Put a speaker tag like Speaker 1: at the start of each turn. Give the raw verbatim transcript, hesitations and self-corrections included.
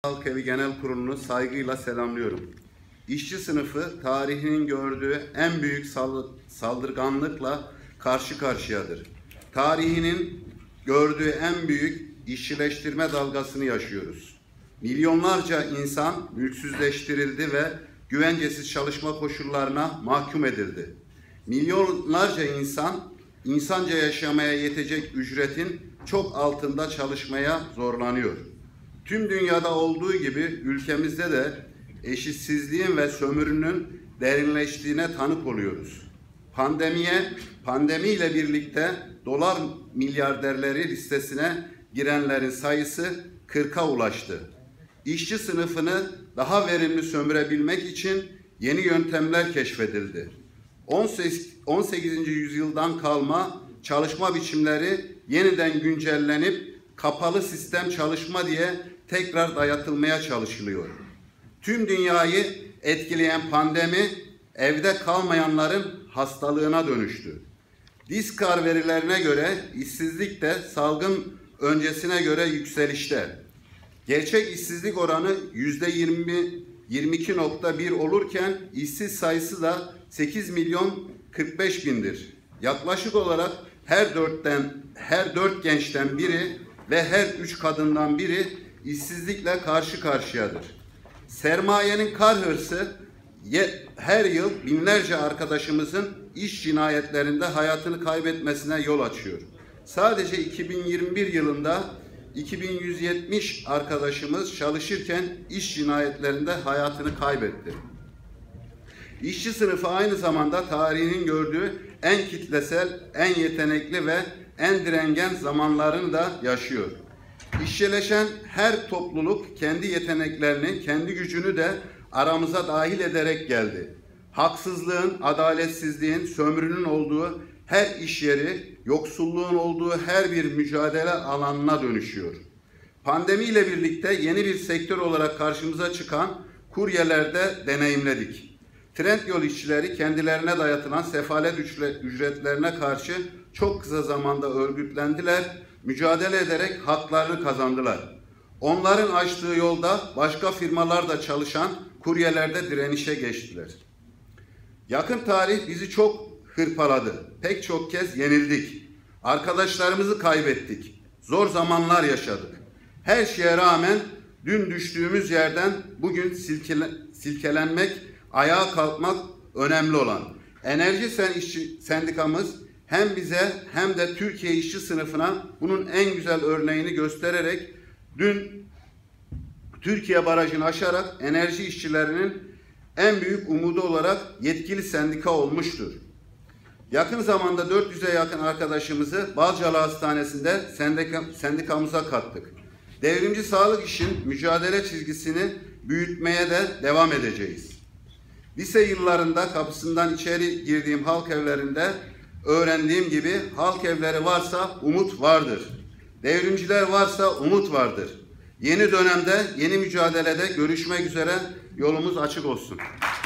Speaker 1: Halk Evi Genel Kurulu'nu saygıyla selamlıyorum. İşçi sınıfı tarihinin gördüğü en büyük saldırganlıkla karşı karşıyadır. Tarihinin gördüğü en büyük işçileştirme dalgasını yaşıyoruz. Milyonlarca insan mülksüzleştirildi ve güvencesiz çalışma koşullarına mahkum edildi. Milyonlarca insan insanca yaşamaya yetecek ücretin çok altında çalışmaya zorlanıyor. Tüm dünyada olduğu gibi ülkemizde de eşitsizliğin ve sömürünün derinleştiğine tanık oluyoruz. Pandemiye, pandemiyle birlikte dolar milyarderleri listesine girenlerin sayısı kırka ulaştı. İşçi sınıfını daha verimli sömürebilmek için yeni yöntemler keşfedildi. on sekizinci yüzyıldan kalma çalışma biçimleri yeniden güncellenip kapalı sistem çalışma diye tekrar dayatılmaya çalışılıyor. Tüm dünyayı etkileyen pandemi evde kalmayanların hastalığına dönüştü. Diskar verilerine göre işsizlik de salgın öncesine göre yükselişte. Gerçek işsizlik oranı yüzde yirmi iki nokta bir olurken işsiz sayısı da sekiz milyon kırk beş bindir. Yaklaşık olarak her dörtten her dört gençten biri ve her üç kadından biri işsizlikle karşı karşıyadır. Sermayenin kar hırsı her yıl binlerce arkadaşımızın iş cinayetlerinde hayatını kaybetmesine yol açıyor. Sadece iki bin yirmi bir yılında iki bin yüz yetmiş arkadaşımız çalışırken iş cinayetlerinde hayatını kaybetti. İşçi sınıfı aynı zamanda tarihinin gördüğü en kitlesel, en yetenekli ve en direngen zamanlarını da yaşıyor. İşçileşen her topluluk kendi yeteneklerini, kendi gücünü de aramıza dahil ederek geldi. Haksızlığın, adaletsizliğin, sömürünün olduğu her iş yeri, yoksulluğun olduğu her bir mücadele alanına dönüşüyor. Pandemiyle birlikte yeni bir sektör olarak karşımıza çıkan kuryelerde deneyimledik. Trendyol işçileri kendilerine dayatılan sefalet ücretlerine karşı çok kısa zamanda örgütlendiler, mücadele ederek haklarını kazandılar. Onların açtığı yolda başka firmalarda çalışan kuryelerde direnişe geçtiler. Yakın tarih bizi çok hırpaladı. Pek çok kez yenildik. Arkadaşlarımızı kaybettik. Zor zamanlar yaşadık. Her şeye rağmen dün düştüğümüz yerden bugün silkele, silkelenmek, ayağa kalkmak önemli olan. Enerji Sen İşçi Sendikamız hem bize hem de Türkiye işçi sınıfına bunun en güzel örneğini göstererek dün Türkiye barajını aşarak enerji işçilerinin en büyük umudu olarak yetkili sendika olmuştur. Yakın zamanda dört yüze yakın arkadaşımızı Balcalı Hastanesi'nde sendika, sendikamıza kattık. Devrimci sağlık işin mücadele çizgisini büyütmeye de devam edeceğiz. Lise yıllarında kapısından içeri girdiğim halk evlerinde öğrendiğim gibi halk evleri varsa umut vardır. Devrimciler varsa umut vardır. Yeni dönemde, yeni mücadelede görüşmek üzere, yolumuz açık olsun.